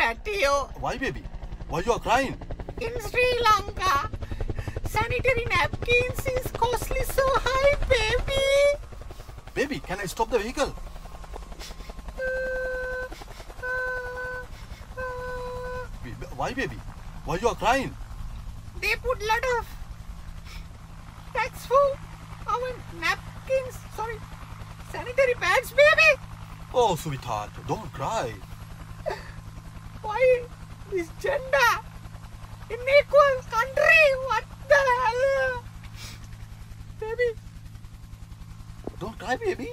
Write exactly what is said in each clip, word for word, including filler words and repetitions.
patio. Why, baby? Why you are crying? In Sri Lanka, sanitary napkins is costly so high, baby. Baby, can I stop the vehicle? Why, baby? Why you are crying? They put lot of tax for our napkins. Sorry, sanitary pads, baby. Oh, sweetheart, don't cry. Why this gender in equal country? What the hell, baby? Don't cry, baby.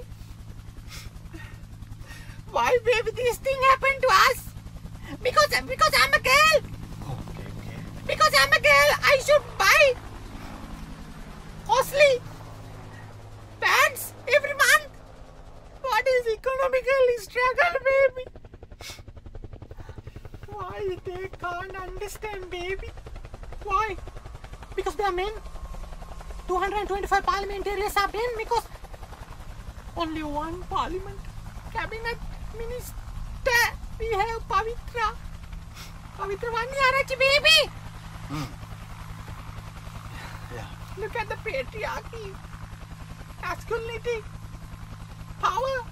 Why, baby, this thing happened to us? Because because I'm a girl. Okay, okay. Because I'm a girl, I should buy costly pants every month. What is economically struggle, baby? Why they can't understand, baby? Why? Because they are men. two hundred twenty-five parliamentarians are men because only one parliament cabinet minister. We have Pavitra. Pavitra Vanyarachi, baby. Mm. Yeah. Look at the patriarchy, masculinity, power.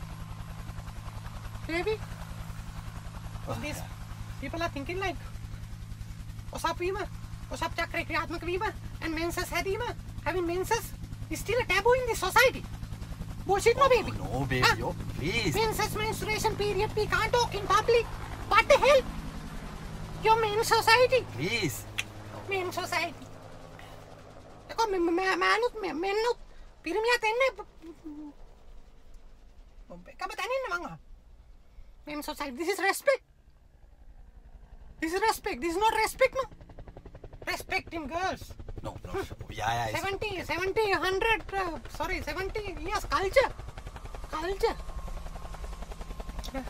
Baby, Oh, these yeah. people are thinking like, Osap Vima, Osap Chakra Kriyatmak Vima, and menses Hadima. Having menses is still a taboo in this society. Bullshit, no, baby. Oh, no, baby. Huh? Oh, please. Menses, menstruation period, we can't talk in public. What the hell? You're men society. Please. Men society. देखो मैनुत मैनुत पिरमिया तेने क्या बताने ना मांगा men society. This is respect. This is respect. This is not respect, no. Respecting girls. No, no. Yeah, yeah. seventy, seventy, one hundred, uh, sorry, seventy years culture. Culture. Yeah.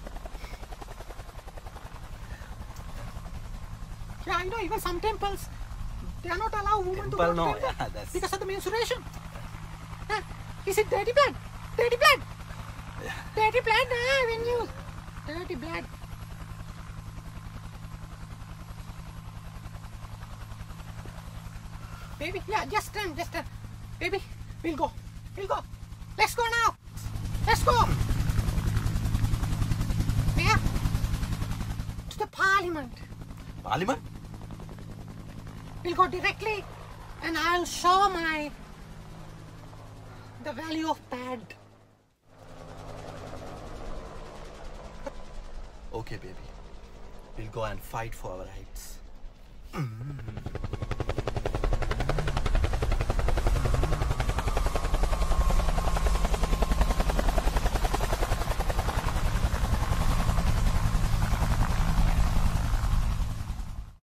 Yeah, you know, even some temples, they are not allow women to go to no, temple yeah, that's... because of the menstruation. Huh? Is it dirty blood? Dirty blood? Yeah. Dirty blood, ah, when you... Dirty blood. Baby, yeah, just turn, just turn. Baby, we'll go. We'll go. Let's go now. Let's go. Where? To the parliament. Parliament? We'll go directly and I'll show my the value of pad. Okay, baby. We'll go and fight for our rights. Mm-hmm.